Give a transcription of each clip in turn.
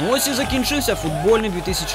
Ось і закінчився футбольний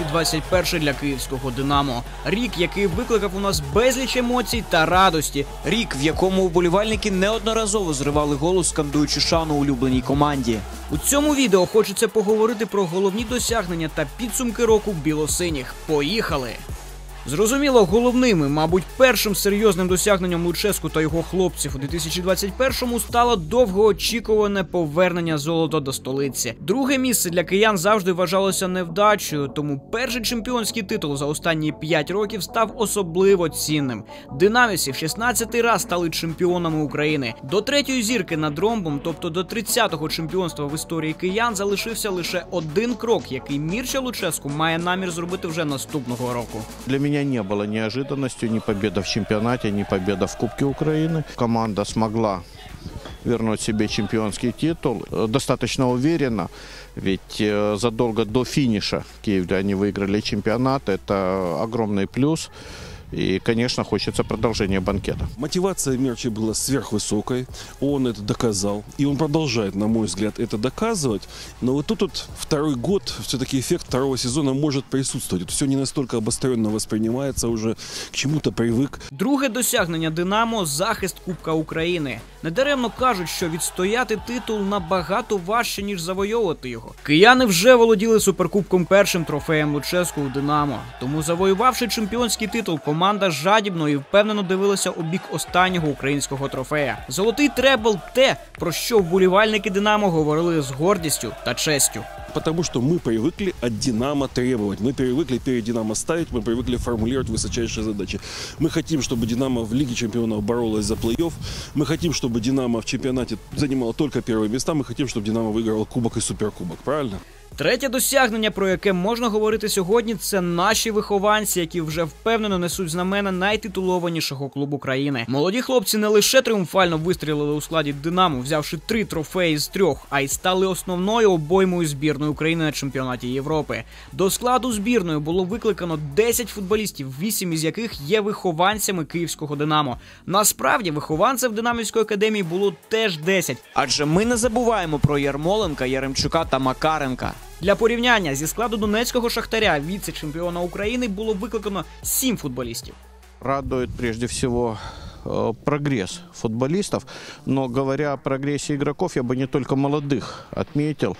2021 для київського «Динамо». Рік, який викликав у нас безліч емоцій та радості. Рік, в якому вболівальники неодноразово зривали голос, скандуючи шану улюбленій команді. У цьому відео хочеться поговорити про головні досягнення та підсумки року білосиніх. Поїхали! Зрозуміло, головним і, мабуть, першим серйозним досягненням Луческу та його хлопців у 2021-му стало довгоочікуване повернення золота до столиці. Друге місце для киян завжди вважалося невдачею, тому перший чемпіонський титул за останні 5 років став особливо цінним. Динамівці в 16-й раз стали чемпіонами України. До третьої зірки над ромбом, тобто до 30-го чемпіонства в історії киян, залишився лише один крок, який Мірча Луческу має намір зробити вже наступного року. Для меня не было неожиданностью ни победа в чемпионате, ни победа в Кубке Украины. Команда смогла вернуть себе чемпионский титул достаточно уверенно, ведь задолго до финиша в Киеве они выиграли чемпионат, это огромный плюс. И, конечно, хочется продолжения банкета. Мотивация Мирчи была сверхвысокой, он это доказал. И он продолжает, на мой взгляд, это доказывать. Но вот тут второй год, все-таки эффект второго сезона может присутствовать. Все не настолько обостренно воспринимается, уже к чему-то привык. Друге досягнення «Динамо» – захист Кубка України. Недаремно кажуть, що відстояти титул набагато важче, ніж завойовувати його. Кияни вже володіли суперкубком, першим трофеєм Луческу у «Динамо». Тому, завоювавши чемпіонський титул, команда жадібно і впевнено дивилася у бік останнього українського трофея. Золотий требл – те, про що вболівальники «Динамо» говорили з гордістю та честю. Потому что мы привыкли от «Динамо» требовать, мы привыкли перед «Динамо» ставить, мы привыкли формулировать высочайшие задачи. Мы хотим, чтобы «Динамо» в Лиге чемпионов боролась за плей-офф, мы хотим, чтобы «Динамо» в чемпионате занимало только первые места, мы хотим, чтобы «Динамо» выиграл кубок и суперкубок, правильно? Третє досягнення, про яке можна говорити сьогодні, це наші вихованці, які вже впевнено несуть знамена найтитулованішого клубу країни. Молоді хлопці не лише тріумфально вистрілили у складі «Динамо», взявши 3 трофеї з 3, а й стали основною обоймою збірної України на чемпіонаті Європи. До складу збірної було викликано 10 футболістів, 8 із яких є вихованцями київського «Динамо». Насправді, вихованців Динамівської академії було теж 10. Адже ми не забуваємо про Ярмоленка, Яремчука та Макаренка. Для порівняння, зі складу донецького «Шахтаря» віце-чемпіона України було викликано 7 футболістів. Радует прежде всего прогресс футболистов, но говоря о прогрессе игроков, я бы не только молодых отметил.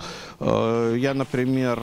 Я, например,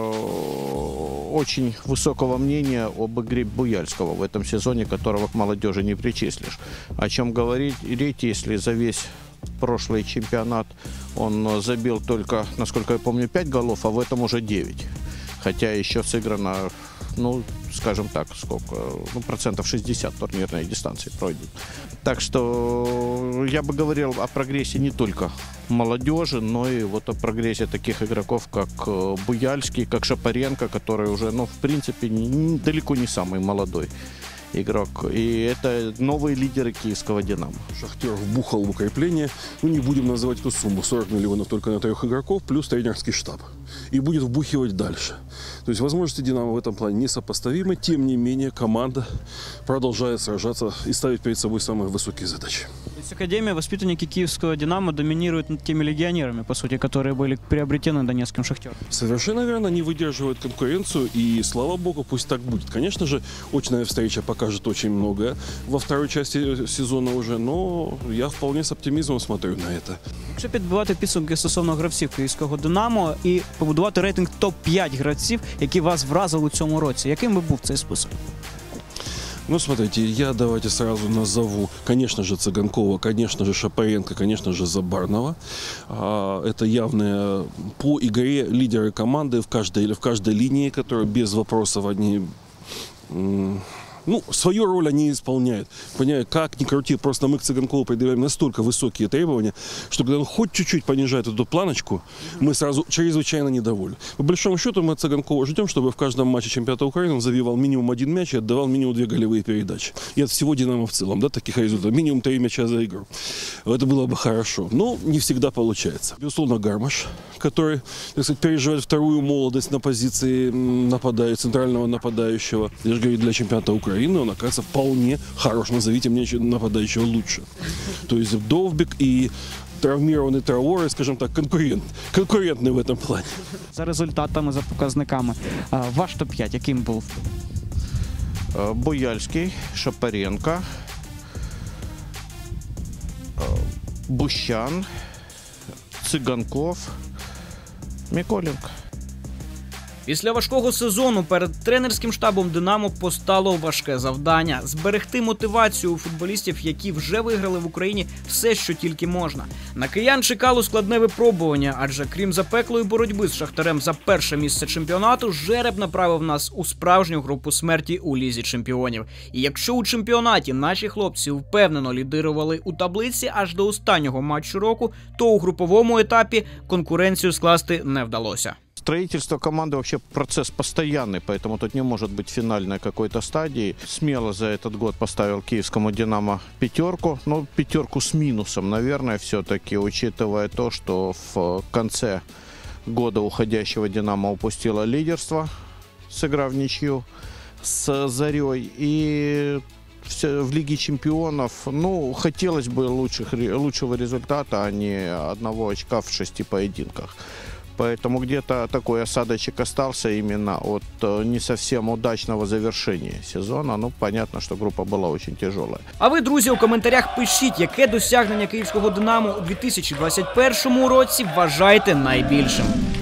очень высокого мнения об игре Буяльского в этом сезоне, которого к молодежи не причислишь. О чем говорить, если за весь прошлый чемпионат он забил только, насколько я помню, 5 голов, а в этом уже 9. Хотя еще сыграно, ну, скажем так, сколько, ну, процентов 60 турнирной дистанции пройдет. Так что я бы говорил о прогрессе не только молодежи, но и вот о прогрессе таких игроков, как Буяльский, как Шапаренко, который уже, ну, в принципе, далеко не самый молодой игрок. И это новые лидеры киевского «Динамо». «Шахтер» вбухал в укрепление, ну не будем называть эту сумму, 40 миллионов только на 3 игроков, плюс тренерский штаб. И будет вбухивать дальше. То есть возможности «Динамо» в этом плане несопоставимы, тем не менее команда продолжает сражаться и ставить перед собой самые высокие задачи. То есть Академия, воспитанники киевского «Динамо» доминируют над теми легионерами, по сути, которые были приобретены донецким «Шахтером». Совершенно верно, они выдерживают конкуренцию, и слава богу, пусть так будет. Конечно же, очная встреча покажет очень многое во второй части сезона уже, но я вполне с оптимизмом смотрю на это. Якщо підбивати підсумки стосовно гравців київського «Динамо» і побудувати рейтинг топ-5 гравців, які вас вразили у цьому році, яким би був цей список? Ну, смотрите, я давайте сразу назову, конечно же, Цыганкова, конечно же, Шапаренко, конечно же, Забарного. Это явные по игре лидеры команды в каждой линии, которые без вопросов одни... Ну, свою роль они исполняют. Понимаю, как ни крути, просто мы к Цыганкову предъявляем настолько высокие требования, что когда он хоть чуть-чуть понижает эту планочку, мы сразу чрезвычайно недовольны. По большому счету мы от Цыганкова ждем, чтобы в каждом матче чемпионата Украины он забивал минимум 1 мяч и отдавал минимум 2 голевые передачи. И от всего «Динамо» в целом, да, таких результатов. Минимум 3 мяча за игру. Это было бы хорошо. Но не всегда получается. Безусловно, Гармаш, который, так сказать, переживает вторую молодость на позиции центрального нападающего. Я же говорю, для чемпионата Украины он оказывается вполне хорош. Назовите мне нападающего лучше. То есть Довбик и травмированный Траоре, скажем так, конкурентный в этом плане. За результатами, за показниками. Ваш топ-5 яким був? Буяльский, Шапаренко, Бущан, Цыганков, Миколенко. Після важкого сезону перед тренерським штабом «Динамо» постало важке завдання – зберегти мотивацію у футболістів, які вже виграли в Україні все, що тільки можна. На киян чекало складне випробування, адже крім запеклої боротьби з Шахтарем за перше місце чемпіонату, жереб направив нас у справжню групу смерті у Лізі чемпіонів. І якщо у чемпіонаті наші хлопці впевнено лідирували у таблиці аж до останнього матчу року, то у груповому етапі конкуренцію скласти не вдалося. Строительство команды вообще процесс постоянный, поэтому тут не может быть финальной какой-то стадии. Смело за этот год поставил киевскому «Динамо» 5, но 5 с минусом, наверное, все-таки, учитывая то, что в конце года уходящего «Динамо» упустило лидерство, сыграв ничью с «Зарей». И в Лиге чемпионов, хотелось бы лучшего результата, а не 1 очка в 6 поединках. Поэтому где-то такой осадочек остался именно от не совсем удачного завершения сезона. Понятно, что группа была очень тяжелая. А ви, друзі, у коментарях пишіть, яке досягнення київського «Динамо» у 2021 році вважаєте найбільшим.